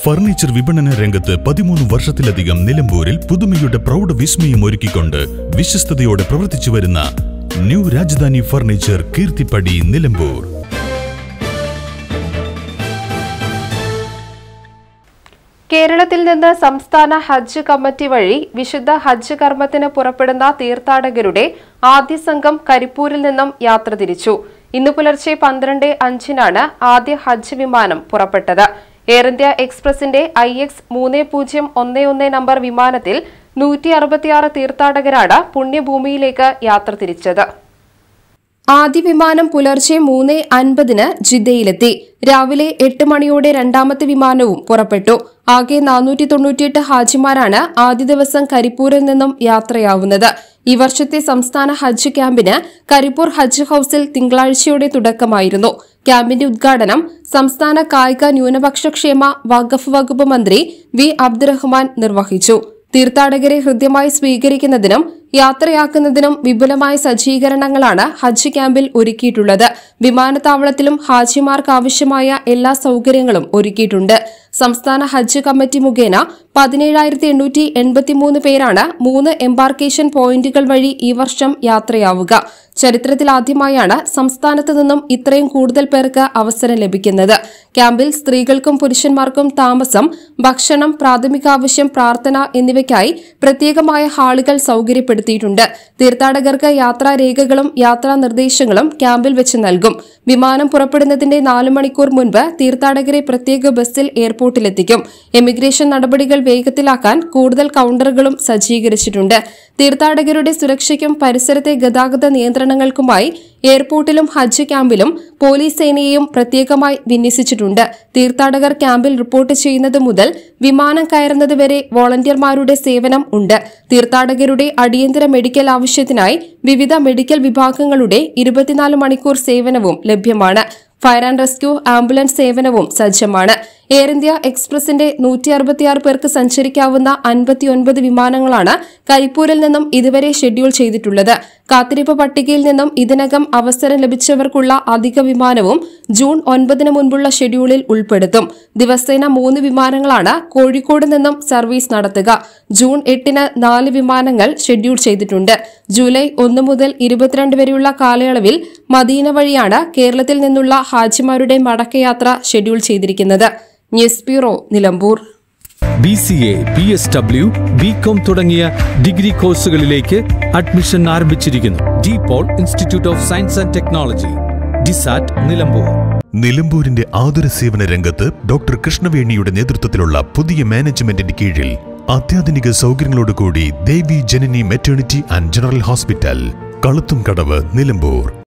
Furniture വിപണന രംഗത്ത് 13 വർഷത്തിലധികം നിലമ്പൂരിൽ പുതുമയുടെ പ്രൗഢ വിസ്മയം ഒരുക്കിക്കൊണ്ട് വിശ്വസ്തയോടെ പ്രവർത്തിച്ചു വരുന്ന ന്യൂ രാജധാനി ഫർണിച്ചർ കീർത്തിപ്പടി നിലമ്പൂർ. കേരളത്തിൽ നിന്ന് സംസ്ഥാന ഹജ്ജ് കമ്മിറ്റി വഴി വിശുദ്ധ ഹജ്ജ് കർമ്മത്തിന് പുറപ്പെടുന്ന തീർത്ഥാടകരുടെ ആദ്യ സംഘം കരിപ്പൂരിൽ നിന്നും യാത്ര തിരിച്ചു. ഇന്ന് പുലർച്ചെ 12:05 ആദ്യ ഹജ്ജ് വിമാനം പുറപ്പെട്ടത്. എയർ ഇന്ത്യ എക്സ്പ്രസിന്റെ IX3011 നമ്പർ വിമാനത്തിൽ 166 തീർത്ഥാടകരാണ് പുണ്യഭൂമിയിലേക്ക് യാത്ര തിരിച്ചത്. ആദ്യ വിമാനം പുലർച്ചെ 3:50 ജിദ്ദയിലെത്തി. രാവിലെ 8 മണിയോടെ രണ്ടാമത്തെ വിമാനവും പുറപ്പെട്ടു. ആകെ 498 ഹാജിമാരാണ് ആദ്യ ദിവസം കരിപ്പൂരിൽ നിന്നും യാത്രയാവുന്നത്. ഈ വർഷത്തെ സംസ്ഥാന ഹജ്ജ് ക്യാമ്പിന് കരിപ്പൂർ ഹജ്ജ് ഹൌസിൽ തിങ്കളാഴ്ചയോടെ തുടക്കമായിരുന്നു. ക്യാമ്പിന്റെ ഉദ്ഘാടനം സംസ്ഥാന കായിക ന്യൂനപക്ഷ ക്ഷേമ വഖഫ് വകുപ്പ് മന്ത്രി വി അബ്ദുറഹ്മാൻ നിർവഹിച്ചു. തീർത്ഥാടകരെ ഹൃദ്യമായി സ്വീകരിക്കുന്നതിനും യാത്രയാക്കുന്നതിനും വിപുലമായ സജ്ജീകരണങ്ങളാണ് ഹജ്ജ് ക്യാമ്പിൽ ഒരുക്കിയിട്ടുള്ളത്. വിമാനത്താവളത്തിലും ഹാജിമാർക്ക് ആവശ്യമായ എല്ലാ സൌകര്യങ്ങളും ഒരുക്കിയിട്ടുണ്ട്. സംസ്ഥാന ഹജ്ജ് കമ്മിറ്റി മുഖേന 17,883 പേരാണ് 3 എംബാർക്കേഷൻ പോയിന്റുകൾ വഴി ഈ വർഷം യാത്രയാവുക. ചരിത്രത്തിലാദ്യമായാണ് സംസ്ഥാനത്ത് നിന്നും ഇത്രയും കൂടുതൽ പേർക്ക് അവസരം ലഭിക്കുന്നത്. ക്യാമ്പിൽ സ്ത്രീകൾക്കും പുരുഷന്മാർക്കും താമസം, ഭക്ഷണം, പ്രാഥമികാവശ്യം, പ്രാർത്ഥന എന്നിവയ്ക്കായി പ്രത്യേകമായ ഹാളുകൾ സൌകര്യപ്പെടുത്തിയിട്ടുണ്ട്. തീർത്ഥാടകർക്ക് യാത്രാരേഖകളും യാത്രാ നിർദ്ദേശങ്ങളും ക്യാമ്പിൽ വെച്ച് നൽകും. വിമാനം പുറപ്പെടുന്നതിന്റെ 4 മണിക്കൂർ മുൻപ് തീർത്ഥാടകരെ പ്രത്യേക ബസ്സിൽ എയർപോർട്ടിലെത്തിക്കും. എമിഗ്രേഷൻ നടപടികൾ വേഗത്തിലാക്കാൻ കൂടുതൽ കൌണ്ടറുകളും സജ്ജീകരിച്ചിട്ടുണ്ട്. തീർത്ഥാടകരുടെ സുരക്ഷയ്ക്കും പരിസരത്തെ ഗതാഗത നിയന്ത്രണങ്ങൾക്കുമായി എയർപോർട്ടിലും ഹജ്ജ് ക്യാമ്പിലും പോലീസ് സേനയെയും പ്രത്യേകമായി വിന്യസിച്ചിട്ടുണ്ട്. തീർത്ഥാടകർ ക്യാമ്പിൽ റിപ്പോർട്ട് ചെയ്യുന്നത് മുതൽ വിമാനം കയറുന്നതുവരെ വോളണ്ടിയർമാരുടെ സേവനം ഉണ്ട്. തീർത്ഥാടകരുടെ അടിയന്തര മെഡിക്കൽ ആവശ്യത്തിനായി വിവിധ മെഡിക്കൽ വിഭാഗങ്ങളുടെ 24 മണിക്കൂർ സേവനവും ലഭ്യമാണ്. ഫയർ ആൻഡ് റെസ്ക്യൂ, ആംബുലൻസ് സേവനവും സജ്ജമാണ്. എയർ ഇന്ത്യ എക്സ്പ്രസിന്റെ 166 പേർക്ക് സഞ്ചരിക്കാവുന്ന 59 വിമാനങ്ങളാണ് കരിപ്പൂരിൽ നിന്നും ഇതുവരെ ഷെഡ്യൂൾ ചെയ്തിട്ടുള്ളത്. കാത്തിരിപ്പ് പട്ടികയിൽ നിന്നും ഇതിനകം അവസരം ലഭിച്ചവർക്കുള്ള അധിക വിമാനവും ജൂൺ 9 മുൻപുള്ള ഷെഡ്യൂളിൽ ഉൾപ്പെടുത്തും. ദിവസേന 3 വിമാനങ്ങളാണ് കോഴിക്കോട് നിന്നും സർവീസ് നടത്തുക. ജൂൺ 8 4 വിമാനങ്ങൾ ഷെഡ്യൂൾ ചെയ്തിട്ടുണ്ട്. ജൂലൈ 1 മുതൽ 22 വരെയുള്ള കാലയളവിൽ മദീന വഴിയാണ് കേരളത്തിൽ നിന്നുള്ള ഹാജിമാരുടെ മടക്കയാത്ര ഷെഡ്യൂൾ ചെയ്തിരിക്കുന്നത്. News bureau, Nilambur. BCA, BSW, BCom തുടങ്ങിയ ഡിഗ്രി കോഴ്സുകളിലേക്ക് അഡ്മിഷൻ ആരംഭിച്ചിരിക്കുന്നു. DPOL institute of science and technology, DSAT, Nilambur. നിലമ്പൂരിന്റെ ആതുര സേവന രംഗത്ത് ഡോക്ടർ കൃഷ്ണവേണിയുടെ നേതൃത്വത്തിലുള്ള പുതിയ മാനേജ്മെന്റിന്റെ കീഴിൽ അത്യാധുനിക സൗകര്യങ്ങളോടുകൂടി Devi Janani maternity and general hospital, Kaluthumkadavu, Nilambur.